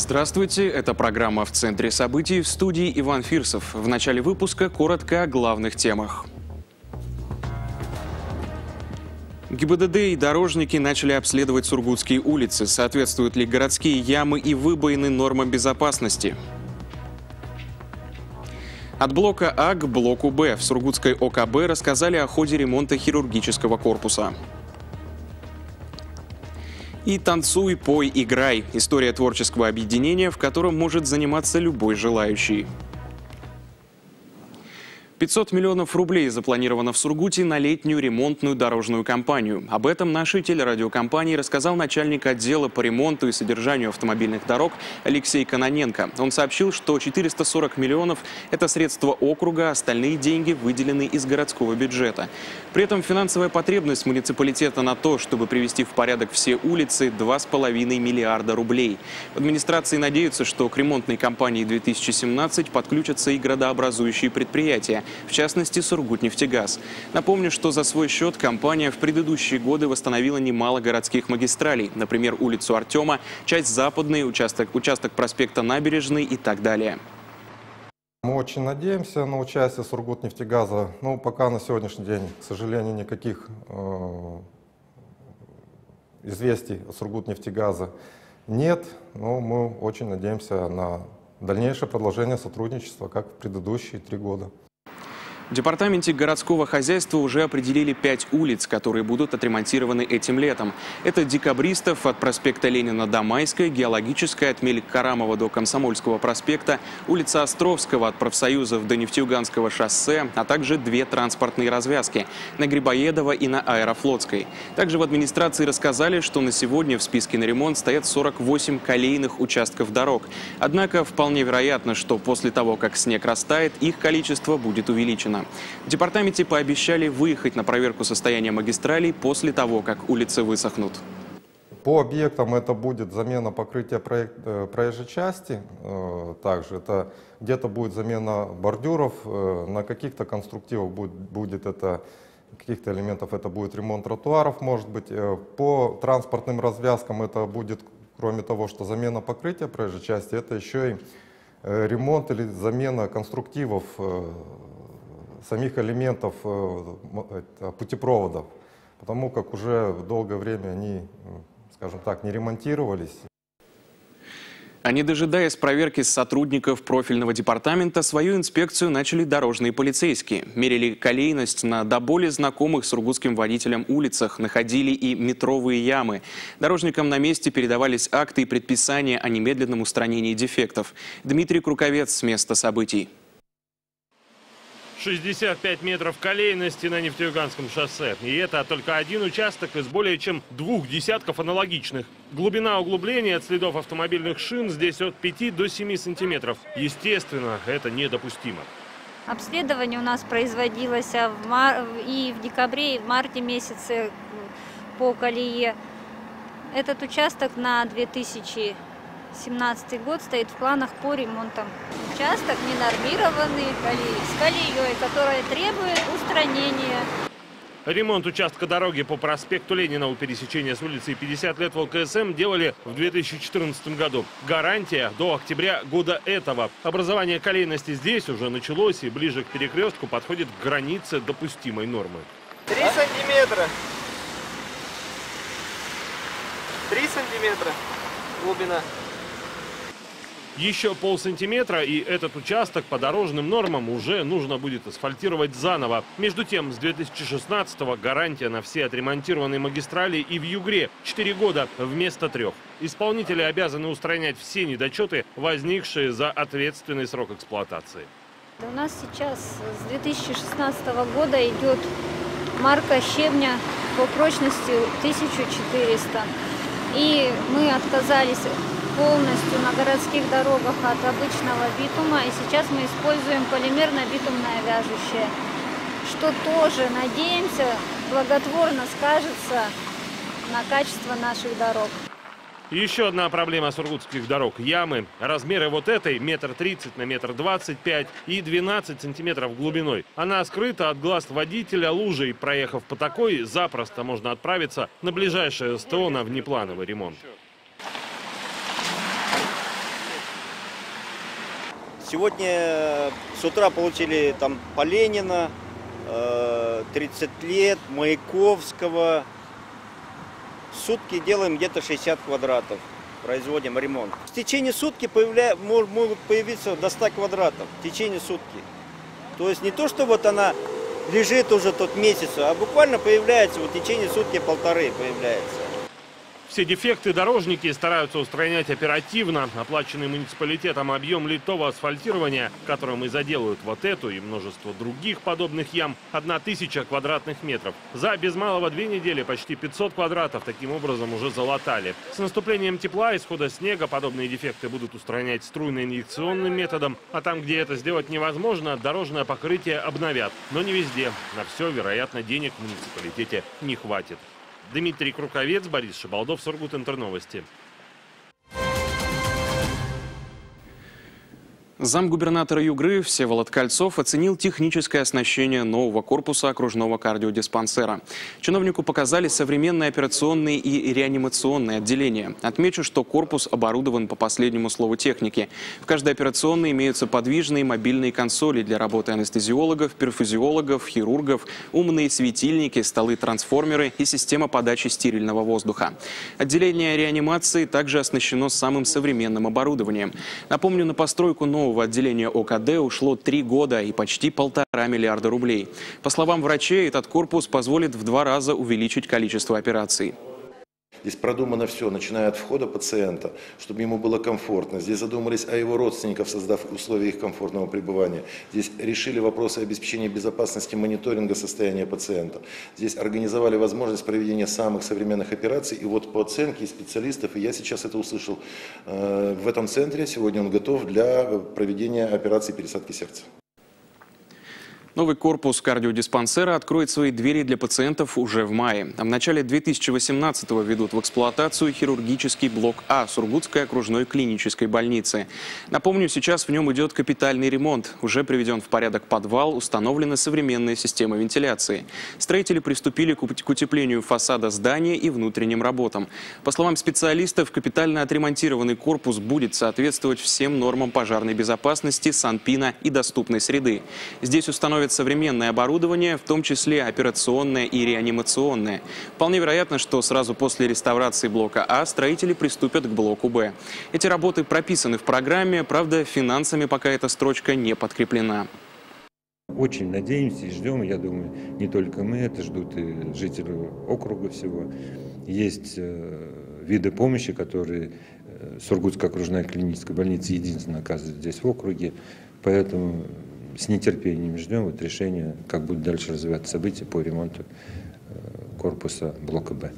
Здравствуйте, это программа «В центре событий», в студии Иван Фирсов. В начале выпуска коротко о главных темах. ГИБДД и дорожники начали обследовать сургутские улицы. Соответствуют ли городские ямы и выбоины нормам безопасности? От блока А к блоку Б в Сургутской ОКБ рассказали о ходе ремонта хирургического корпуса. И «Танцуй, пой, играй» – история творческого объединения, в котором может заниматься любой желающий. 500 миллионов рублей запланировано в Сургуте на летнюю ремонтную дорожную кампанию. Об этом нашей телерадиокомпании рассказал начальник отдела по ремонту и содержанию автомобильных дорог Алексей Кононенко. Он сообщил, что 440 миллионов – это средства округа, остальные деньги выделены из городского бюджета. При этом финансовая потребность муниципалитета на то, чтобы привести в порядок все улицы – 2,5 миллиарда рублей. В администрации надеются, что к ремонтной кампании 2017 подключатся и градообразующие предприятия. В частности, Сургутнефтегаз. Напомню, что за свой счет компания в предыдущие годы восстановила немало городских магистралей. Например, улицу Артема, часть Западной, участок проспекта Набережной и так далее. Мы очень надеемся на участие Сургутнефтегаза. Но пока на сегодняшний день, к сожалению, никаких известий от Сургутнефтегаза нет. Но мы очень надеемся на дальнейшее продолжение сотрудничества, как в предыдущие 3 года. В департаменте городского хозяйства уже определили 5 улиц, которые будут отремонтированы этим летом. Это Декабристов от проспекта Ленина до Майской, Геологическая от Мелик-Карамова до Комсомольского проспекта, улица Островского от Профсоюзов до Нефтеюганского шоссе, а также 2 транспортные развязки на Грибоедова и на Аэрофлотской. Также в администрации рассказали, что на сегодня в списке на ремонт стоят 48 колейных участков дорог. Однако вполне вероятно, что после того, как снег растает, их количество будет увеличено. В департаменте пообещали выехать на проверку состояния магистралей после того, как улицы высохнут. По объектам это будет замена покрытия проезжей части. Также это где-то будет замена бордюров, на каких-то конструктивах будет это, каких-то элементов это будет ремонт тротуаров, может быть. По транспортным развязкам это будет, кроме того, что замена покрытия проезжей части, это еще и ремонт или замена конструктивов самих элементов путепроводов, потому как уже долгое время они, скажем так, не ремонтировались. А не дожидаясь проверки с сотрудников профильного департамента, свою инспекцию начали дорожные полицейские. Мерили колейность на до боли знакомых сургутским водителям улицах, находили и метровые ямы. Дорожникам на месте передавались акты и предписания о немедленном устранении дефектов. Дмитрий Круковец с места событий. 65 метров колейности на Нефтеюганском шоссе. И это только один участок из более чем 2 десятков аналогичных. Глубина углубления от следов автомобильных шин здесь от 5 до 7 сантиметров. Естественно, это недопустимо. Обследование у нас производилось и в декабре, и в марте месяце по колее. Этот участок на 2017 год стоит в планах по ремонтам. Участок ненормированный, с колеей, которая требует устранения. Ремонт участка дороги по проспекту Ленина у пересечения с улицей 50 лет в ЛКСМ делали в 2014 году. Гарантия до октября года этого. Образование колейности здесь уже началось и ближе к перекрестку подходит к границе допустимой нормы. 3 сантиметра. 3 сантиметра глубина. Еще полсантиметра, и этот участок по дорожным нормам уже нужно будет асфальтировать заново. Между тем, с 2016-го гарантия на все отремонтированные магистрали и в Югре 4 года вместо 3. Исполнители обязаны устранять все недочеты, возникшие за ответственный срок эксплуатации. У нас сейчас с 2016 года идет марка щебня по прочности 1400. И мы отказались полностью на городских дорогах от обычного битума. И сейчас мы используем полимерно-битумное вяжущее, что тоже, надеемся, благотворно скажется на качество наших дорог. Еще одна проблема сургутских дорог – ямы. Размеры вот этой – 1,30 на 1,25 м и 12 сантиметров глубиной. Она скрыта от глаз водителя лужей. Проехав по такой, запросто можно отправиться на ближайшее СТО на внеплановый ремонт. Сегодня с утра получили там Поленина, 30 лет, Маяковского. В сутки делаем где-то 60 квадратов, производим ремонт. В течение сутки могут появиться до 100 квадратов, в течение сутки. То есть не то, что вот она лежит уже тот месяц, а буквально появляется, вот в течение сутки полторы появляется. Все дефекты дорожники стараются устранять оперативно. Оплаченный муниципалитетом объем литого асфальтирования, которым и заделают вот эту и множество других подобных ям, 1000 квадратных метров. За без малого 2 недели почти 500 квадратов таким образом уже залатали. С наступлением тепла и схода снега подобные дефекты будут устранять струйно-инъекционным методом. А там, где это сделать невозможно, дорожное покрытие обновят. Но не везде. На все, вероятно, денег в муниципалитете не хватит. Дмитрий Круковец, Борис Шибалдов, Сургут-Интерновости. Замгубернатора Югры Всеволод Кольцов оценил техническое оснащение нового корпуса окружного кардиодиспансера. Чиновнику показали современные операционные и реанимационные отделения. Отмечу, что корпус оборудован по последнему слову техники. В каждой операционной имеются подвижные мобильные консоли для работы анестезиологов, перфузиологов, хирургов, умные светильники, столы-трансформеры и система подачи стерильного воздуха. Отделение реанимации также оснащено самым современным оборудованием. Напомню, на постройку нового отделения ОКД ушло 3 года и почти 1,5 миллиарда рублей. По словам врачей, этот корпус позволит в 2 раза увеличить количество операций. Здесь продумано все, начиная от входа пациента, чтобы ему было комфортно. Здесь задумались о его родственниках, создав условия их комфортного пребывания. Здесь решили вопросы обеспечения безопасности мониторинга состояния пациента. Здесь организовали возможность проведения самых современных операций. И вот по оценке специалистов, и я сейчас это услышал, в этом центре сегодня он готов для проведения операции пересадки сердца. Новый корпус кардиодиспансера откроет свои двери для пациентов уже в мае. А в начале 2018-го введут в эксплуатацию хирургический блок А Сургутской окружной клинической больницы. Напомню, сейчас в нем идет капитальный ремонт. Уже приведен в порядок подвал, установлены современные системы вентиляции. Строители приступили к утеплению фасада здания и внутренним работам. По словам специалистов, капитально отремонтированный корпус будет соответствовать всем нормам пожарной безопасности, санпина и доступной среды. Здесь установят современное оборудование, в том числе операционное и реанимационное. Вполне вероятно, что сразу после реставрации блока А строители приступят к блоку Б. Эти работы прописаны в программе, правда, финансами пока эта строчка не подкреплена. Очень надеемся и ждем, я думаю, не только мы, это ждут и жители округа всего. Есть виды помощи, которые Сургутская окружная клиническая больница единственная оказывает здесь в округе, поэтому с нетерпением ждем вот решения, как будут дальше развиваться события по ремонту корпуса блока Б.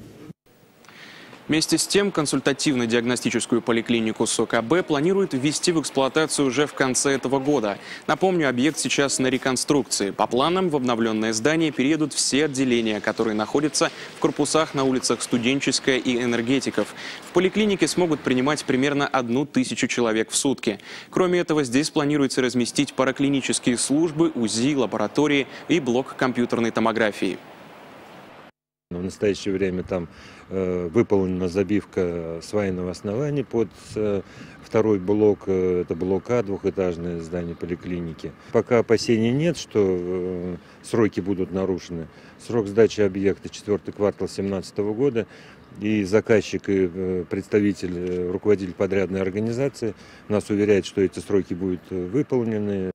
Вместе с тем, консультативно-диагностическую поликлинику СОК-АБ планируют ввести в эксплуатацию уже в конце этого года. Напомню, объект сейчас на реконструкции. По планам, в обновленное здание переедут все отделения, которые находятся в корпусах на улицах Студенческая и Энергетиков. В поликлинике смогут принимать примерно 1000 человек в сутки. Кроме этого, здесь планируется разместить параклинические службы, УЗИ, лаборатории и блок компьютерной томографии. В настоящее время там выполнена забивка свайного основания под второй блок, это блок А, двухэтажное здание поликлиники. Пока опасений нет, что сроки будут нарушены. Срок сдачи объекта 4-й квартал 2017 года. И заказчик, и представитель, руководитель подрядной организации нас уверяет, что эти сроки будут выполнены.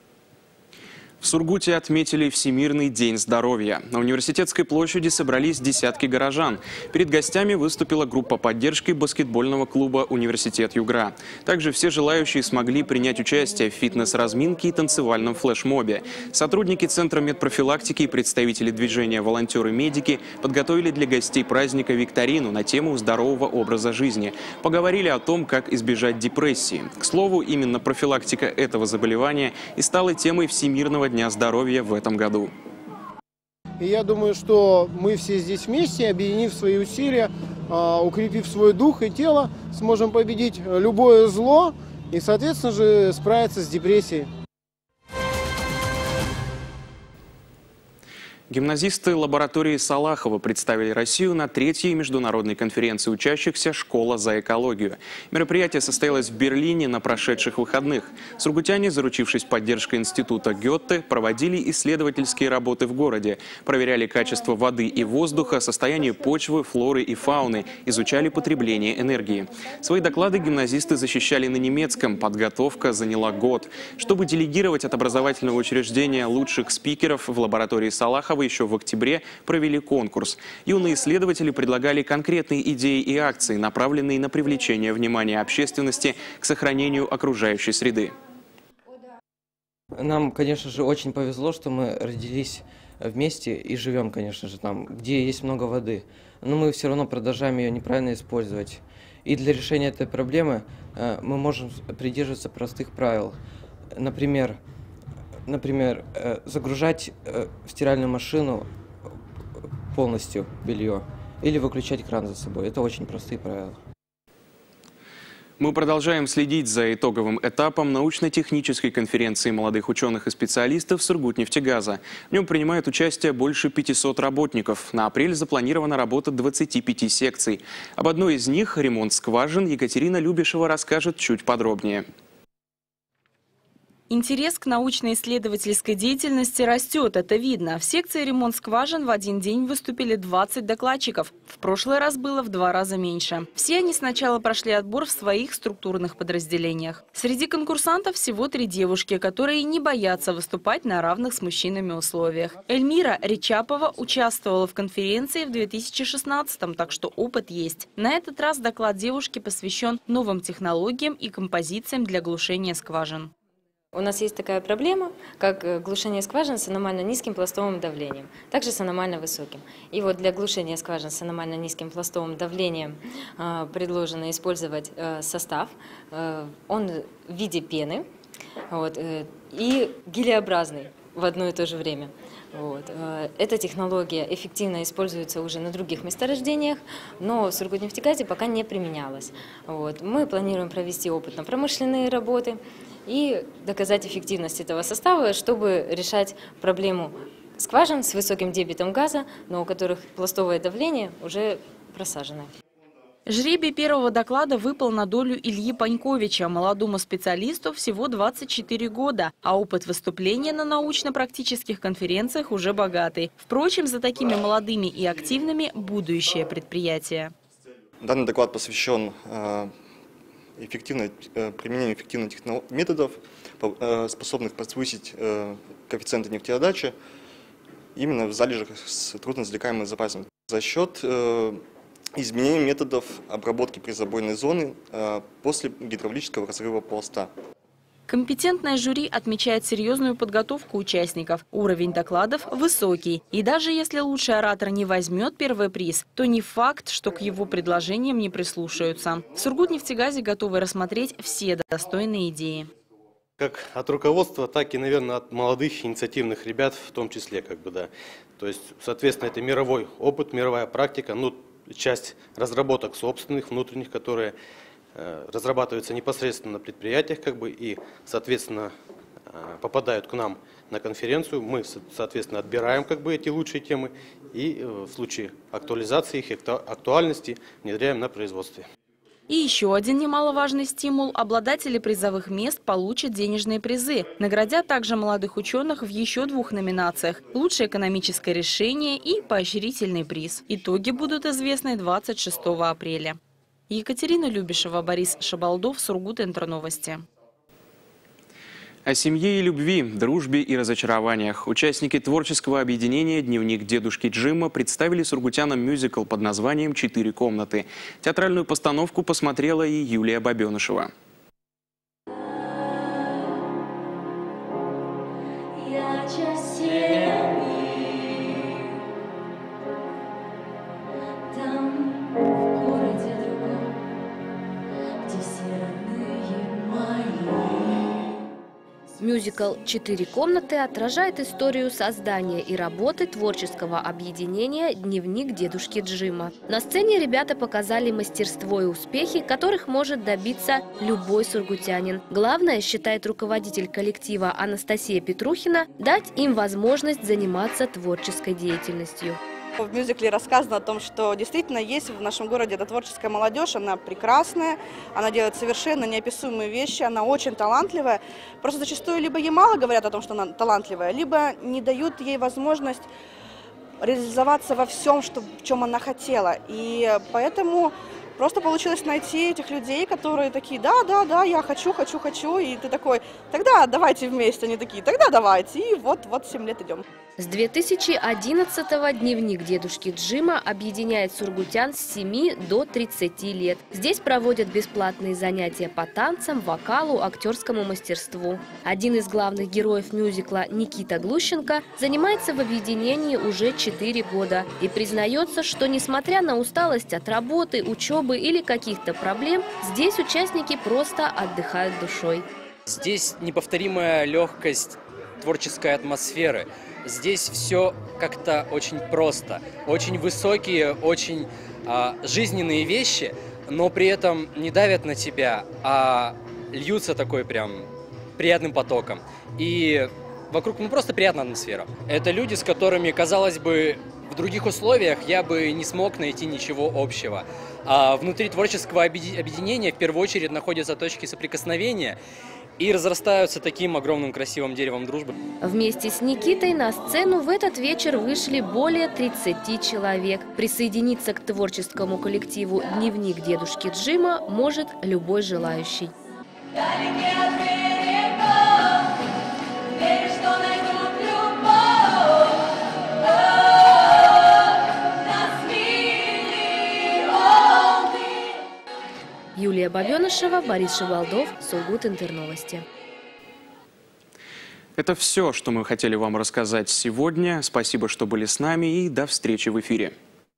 В Сургуте отметили Всемирный день здоровья. На Университетской площади собрались десятки горожан. Перед гостями выступила группа поддержки баскетбольного клуба «Университет Югра». Также все желающие смогли принять участие в фитнес-разминке и танцевальном флешмобе. Сотрудники Центра медпрофилактики и представители движения «Волонтеры-медики» подготовили для гостей праздника викторину на тему здорового образа жизни. Поговорили о том, как избежать депрессии. К слову, именно профилактика этого заболевания и стала темой Всемирного дня здоровья в этом году. И я думаю, что мы все здесь вместе, объединив свои усилия, укрепив свой дух и тело, сможем победить любое зло и, соответственно же, справиться с депрессией. Гимназисты лаборатории Салахова представили Россию на 3-й международной конференции учащихся «Школа за экологию». Мероприятие состоялось в Берлине на прошедших выходных. Сургутяне, заручившись поддержкой института Гёте, проводили исследовательские работы в городе, проверяли качество воды и воздуха, состояние почвы, флоры и фауны, изучали потребление энергии. Свои доклады гимназисты защищали на немецком, подготовка заняла год. Чтобы делегировать от образовательного учреждения лучших спикеров, в лаборатории Салахова еще в октябре провели конкурс. Юные исследователи предлагали конкретные идеи и акции, направленные на привлечение внимания общественности к сохранению окружающей среды. Нам, конечно же, очень повезло, что мы родились вместе и живем, конечно же, там, где есть много воды. Но мы все равно продолжаем ее неправильно использовать. И для решения этой проблемы мы можем придерживаться простых правил. Например, загружать в стиральную машину полностью белье или выключать кран за собой. Это очень простые правила. Мы продолжаем следить за итоговым этапом научно-технической конференции молодых ученых и специалистов «Сургутнефтегаза». В нем принимают участие больше 500 работников. На апрель запланирована работа 25 секций. Об одной из них, ремонт скважин, Екатерина Любишева расскажет чуть подробнее. Интерес к научно-исследовательской деятельности растет, это видно. В секции «Ремонт скважин» в один день выступили 20 докладчиков. В прошлый раз было в 2 раза меньше. Все они сначала прошли отбор в своих структурных подразделениях. Среди конкурсантов всего 3 девушки, которые не боятся выступать на равных с мужчинами условиях. Эльмира Речапова участвовала в конференции в 2016-м, так что опыт есть. На этот раз доклад девушки посвящен новым технологиям и композициям для глушения скважин. У нас есть такая проблема, как глушение скважин с аномально низким пластовым давлением, также с аномально высоким. И вот для глушения скважин с аномально низким пластовым давлением предложено использовать состав. Он в виде пены и гелеобразный в одно и то же время. Эта технология эффективно используется уже на других месторождениях, но в Сургутнефтегазе пока не применялась. Мы планируем провести опытно-промышленные работы и доказать эффективность этого состава, чтобы решать проблему скважин с высоким дебитом газа, но у которых пластовое давление уже просажено. Жребий первого доклада выпал на долю Ильи Паньковича. Молодому специалисту всего 24 года, а опыт выступления на научно-практических конференциях уже богатый. Впрочем, за такими молодыми и активными будущее предприятия. Данный доклад посвящен применению эффективных методов, способных повысить коэффициенты нефтеотдачи именно в залежах с трудноизвлекаемым запасом. За счет изменение методов обработки призабойной зоны после гидравлического разрыва пласта. Компетентное жюри отмечает серьезную подготовку участников. Уровень докладов высокий. И даже если лучший оратор не возьмет первый приз, то не факт, что к его предложениям не прислушаются. В Сургутнефтегазе готовы рассмотреть все достойные идеи. Как от руководства, так и, наверное, от молодых инициативных ребят в том числе. То есть, соответственно, это мировой опыт, мировая практика. Часть разработок собственных, внутренних, которые разрабатываются непосредственно на предприятиях, и, соответственно, попадают к нам на конференцию. Мы, соответственно, отбираем эти лучшие темы и в случае актуализации их, актуальности внедряем на производстве. И еще один немаловажный стимул – обладатели призовых мест получат денежные призы. Наградят также молодых ученых в еще 2 номинациях – лучшее экономическое решение и поощрительный приз. Итоги будут известны 26 апреля. Екатерина Любишева, Борис Шабалдов, Сургут-Интерновости. О семье и любви, дружбе и разочарованиях. Участники творческого объединения «Дневник дедушки Джима» представили сургутянам мюзикл под названием «4 комнаты». Театральную постановку посмотрела и Юлия Бабенышева. Мюзикл «Четыре комнаты» отражает историю создания и работы творческого объединения «Дневник дедушки Джима». На сцене ребята показали мастерство и успехи, которых может добиться любой сургутянин. Главное, считает руководитель коллектива Анастасия Петрухина, дать им возможность заниматься творческой деятельностью. В мюзикле рассказано о том, что действительно есть в нашем городе эта творческая молодежь, она прекрасная, она делает совершенно неописуемые вещи, она очень талантливая. Просто зачастую либо ей мало говорят о том, что она талантливая, либо не дают ей возможность реализоваться во всем, в чем она хотела. И поэтому просто получилось найти этих людей, которые такие: да, я хочу, и ты такой: тогда давайте вместе, они такие: тогда давайте, и вот 7 лет идем. С 2011-го «Дневник дедушки Джима» объединяет сургутян с 7 до 30 лет. Здесь проводят бесплатные занятия по танцам, вокалу, актерскому мастерству. Один из главных героев мюзикла, Никита Глущенко, занимается в объединении уже 4 года и признается, что несмотря на усталость от работы, учебы или каких-то проблем, здесь участники просто отдыхают душой. Здесь неповторимая легкость творческой атмосферы. Здесь все как-то очень просто. Очень высокие, очень жизненные вещи, но при этом не давят на тебя, а льются такой прям приятным потоком. И вокруг просто приятная атмосфера. Это люди, с которыми, казалось бы, в других условиях я бы не смог найти ничего общего. А внутри творческого объединения в первую очередь находятся точки соприкосновения и разрастаются таким огромным красивым деревом дружбы. Вместе с Никитой на сцену в этот вечер вышли более 30 человек. Присоединиться к творческому коллективу «Дневник дедушки Джима» может любой желающий. Юлия Бабенышева, Борис Шевалдов, Сургут-Интерновости. Это все, что мы хотели вам рассказать сегодня. Спасибо, что были с нами, и до встречи в эфире.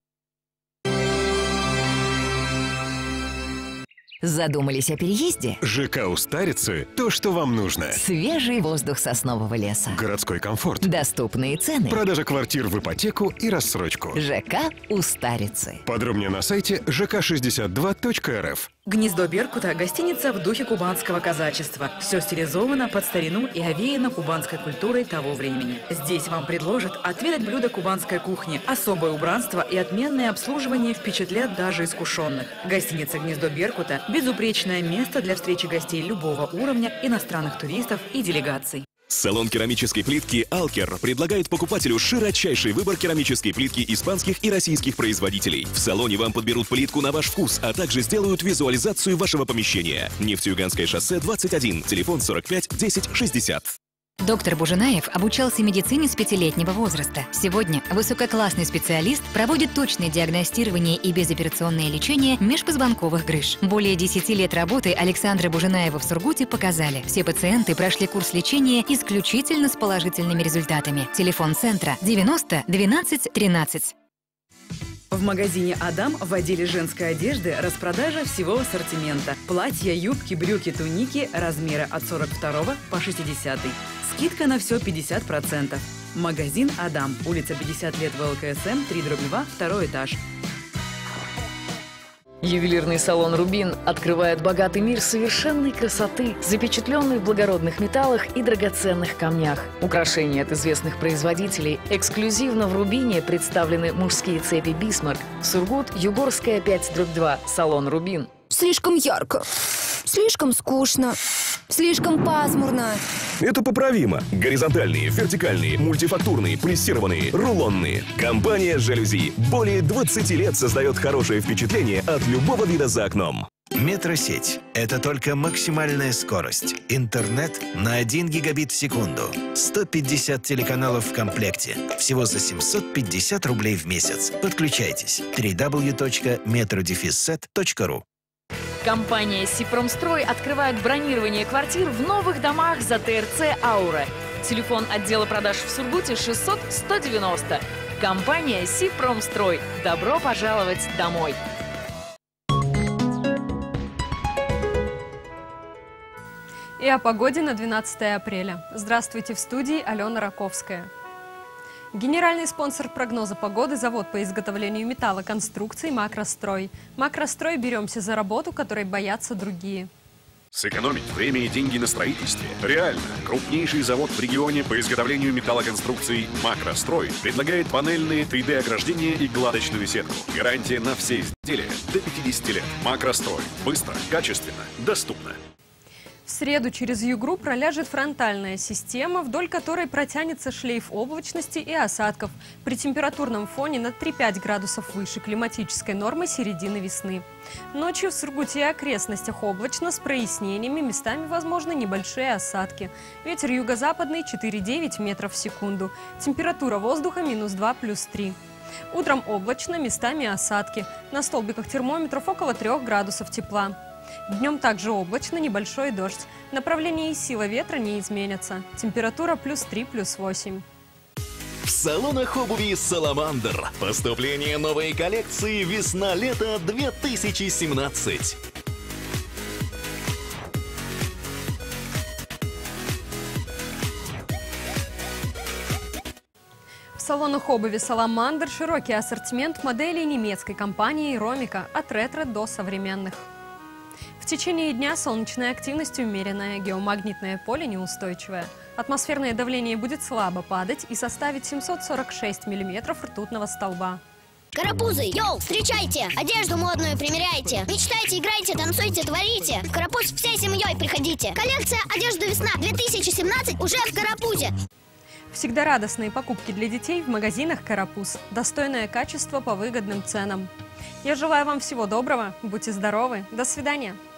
Задумались о переезде? ЖК у Старицы – то, что вам нужно. Свежий воздух соснового леса. Городской комфорт. Доступные цены. Продажа квартир в ипотеку и рассрочку. ЖК у Старицы. Подробнее на сайте жк62.рф. Гнездо Беркута – гостиница в духе кубанского казачества. Все стилизовано под старину и овеяно кубанской культурой того времени. Здесь вам предложат отведать блюда кубанской кухни. Особое убранство и отменное обслуживание впечатлят даже искушенных. Гостиница «Гнездо Беркута» – безупречное место для встречи гостей любого уровня, иностранных туристов и делегаций. Салон керамической плитки «Алкер» предлагает покупателю широчайший выбор керамической плитки испанских и российских производителей. В салоне вам подберут плитку на ваш вкус, а также сделают визуализацию вашего помещения. Нефтеюганское шоссе 21, телефон 45 10 60. Доктор Буженаев обучался медицине с 5-летнего возраста. Сегодня высококлассный специалист проводит точное диагностирование и безоперационное лечение межпозвонковых грыж. Более 10 лет работы Александра Буженаева в Сургуте показали. Все пациенты прошли курс лечения исключительно с положительными результатами. Телефон центра 90 12 13. В магазине «Адам» в отделе женской одежды распродажа всего ассортимента. Платья, юбки, брюки, туники, размеры от 42 по 60. Скидка на все 50%. Магазин «Адам», улица 50 лет ВЛКСМ, 3/2, 2 этаж. Ювелирный салон «Рубин» открывает богатый мир совершенной красоты, запечатленной в благородных металлах и драгоценных камнях. Украшения от известных производителей. Эксклюзивно в «Рубине» представлены мужские цепи «Бисмарк». Сургут, Югорская, 5/2, салон «Рубин». Слишком ярко, слишком скучно, слишком пасмурно. Это поправимо. Горизонтальные, вертикальные, мультифактурные, прессированные, рулонные. Компания «Жалюзи» более 20 лет создает хорошее впечатление от любого вида за окном. Метросеть – это только максимальная скорость. Интернет на 1 гигабит в секунду. 150 телеканалов в комплекте. Всего за 750 рублей в месяц. Подключайтесь. www.metrodefisset.ru. Компания «Сипромстрой» открывает бронирование квартир в новых домах за ТРЦ «Аура». Телефон отдела продаж в Сургуте 600 190. Компания «Сипромстрой». Добро пожаловать домой! И о погоде на 12 апреля. Здравствуйте, в студии Алена Раковская. Генеральный спонсор прогноза погоды – завод по изготовлению металлоконструкций «Макрострой». «Макрострой» беремся за работу, которой боятся другие. Сэкономить время и деньги на строительстве реально. Крупнейший завод в регионе по изготовлению металлоконструкций «Макрострой» предлагает панельные 3D-ограждения и гладочную сетку. Гарантия на все изделия до 50 лет. «Макрострой». Быстро, качественно, доступно. В среду через Югру проляжет фронтальная система, вдоль которой протянется шлейф облачности и осадков при температурном фоне на 3-5 градусов выше климатической нормы середины весны. Ночью в Сургуте и окрестностях облачно с прояснениями, местами возможны небольшие осадки. Ветер юго-западный 4,9 метров в секунду. Температура воздуха -2 +3. Утром облачно, местами осадки. На столбиках термометров около 3 градусов тепла. Днем также облачно, небольшой дождь. Направление и сила ветра не изменятся. Температура +3, +8. В салонах обуви «Саламандр». Поступление новой коллекции «Весна-лето 2017». В салонах обуви «Саламандр» широкий ассортимент моделей немецкой компании «Ромика» от ретро до современных. В течение дня солнечная активность умеренная, геомагнитное поле неустойчивое. Атмосферное давление будет слабо падать и составит 746 миллиметров ртутного столба. Карапузы, йоу, встречайте! Одежду модную примеряйте. Мечтайте, играйте, танцуйте, творите. В Карапуз всей семьей приходите. Коллекция «Одежда весна 2017» уже в Карапузе. Всегда радостные покупки для детей в магазинах «Карапуз». Достойное качество по выгодным ценам. Я желаю вам всего доброго, будьте здоровы, до свидания.